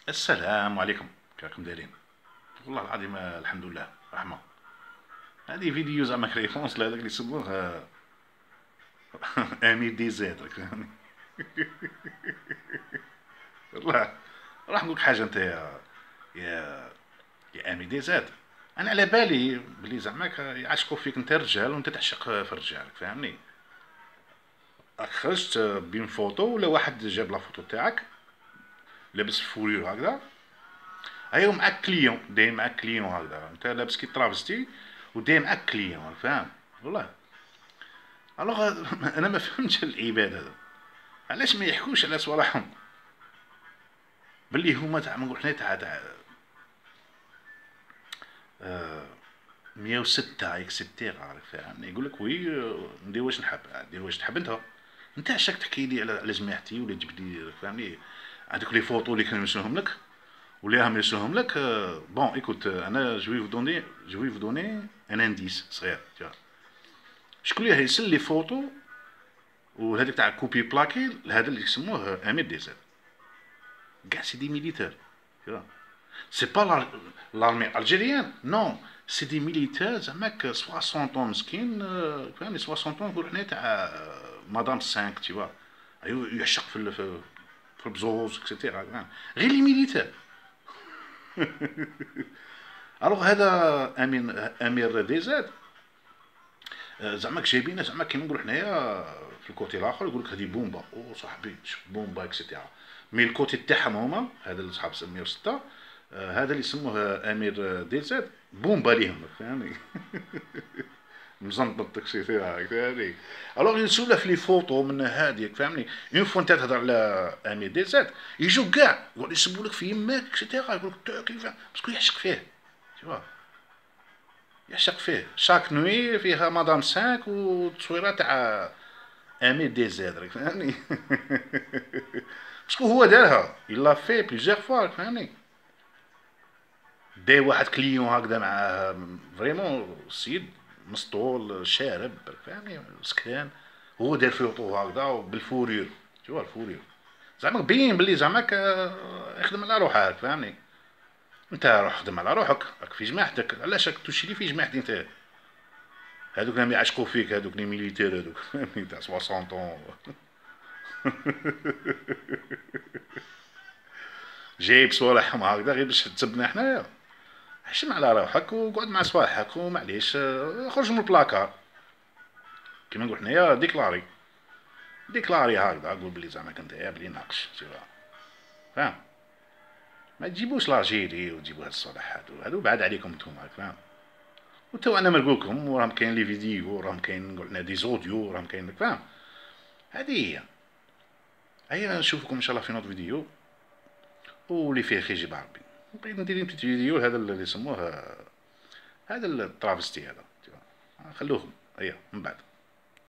السلام عليكم. كيراكم دايرين؟ والله العظيم الحمد لله رحمة. هذه فيديو زعما كريفونس لهذاك اللي يسموه امير دي زاد، راك فاهمني. والله راح نقولك حاجة انت يا يا امير دي زاد. انا على بالي بلي زعما يعشقوا فيك انت رجال وانت تعشق في الرجال، فاهمني. راك خرجت بين فوتو ولا واحد جاب لا فوتو تاعك لابس فورير هكذا، ايوا معاك كليون، داير معاك كليون هكذا، انت لابس كي طرابستي وداير معاك كليون، فاهم؟ والله الوغ انا ما فهمتش العباد هذا، علاش ما يحكوش على صوالحهم باللي هما تاع ما نقول حنا تاع 106 اكسبتيرا، عارف فاهمني. يقول لك وي ندير واش نحب، ندير واش تحب انت. انت عشاك تحكي لي على جماعتي ولا تجيب لي فاهمني هذوك لي فوطو اللي كانوا يرسلهم لك ولا راهم يرسلهم لك. بون ايكوت انا جو في دوني ان انديس صغير، شكون اللي يرسل لي فوطو وهذيك تاع كوبي بلاكي هذا اللي يسموه امير ديزل. كاع سي دي ميليتير، سي با لارمي الجيريان، نو سي دي ميليتير زعما 60 طون مسكين، فهمني 60 طون نقولو حنا تاع مدام 5 تي ايوا يعشق في البزوز اكسيتيرا، غير لي ميليتير. الوغ هذا امير ديزاد زعما جايبينه زعما كيما نقولو حنايا في الكوتي الاخر يقول لك هذه بومبا او صاحبي بومبا اكسيتيرا. مي الكوتي تاعهم هما هذا اللي صحاب 106 هذا اللي يسموه امير ديزاد بومبا ليهم، فهمني. مزنطط اكسيتيرا، فهمني. الوغ يسولها في لي فوطو من هذيك، فهمني. اون فوا انت تهضر على امير ديزاد يجوا كاع يقعدوا يسبوا لك في يماك اكسيتيرا، يقول لك كيف باسكو يعشق فيه، تشوف يعشق فيه. شاك نوي فيها مدام 5 وتصويره تاع امير دي زاد، راك فاهمني. باسكو هو دارها يلا في بليزيغ فوا، راك فاهمني. داي واحد كليون هكذا مع فريمون السيد مسطول شارب، راك فاهمني، سكران. هو دار فيوطو هكذا بالفورير، شوف الفورير زعما باين بلي زعما يخدم على روحه، فاهمني. انت روح خدم على روحك، راك في جماعتك، علاش راك تشري في جماعتي انت؟ هذوك راهم يعشقوا فيك، هذوك لي ميليتير هذوك تاع 60 طون. جايب صوالحهم هكذا غير باش تسبنا حنايا. حشم على روحك وقعد مع صوالحك ومعليش خرج من البلاكار كيما نقول حنايا. ديكلاري هكذا، قول بلي زعما كنت بلي ناقش، فاهم. ما تجيبوش لاجيري وتجيبوا هاد الصوالح هادو بعاد عليكم نتوما، فاهم. وتو انا ما نقولكم، وراهم كاين لي فيديو، وراهم كاين نقول لنا دي زوديو، وراهم كاين، فاهم. هذه هي. هيا نشوفكم ان شاء الله في نوت فيديو واللي فيه خير يجيب ربي. بغيت ندير بتيت فيديو هذا اللي يسموه هذا الترافستي هذا، خلوهم هيا من بعد.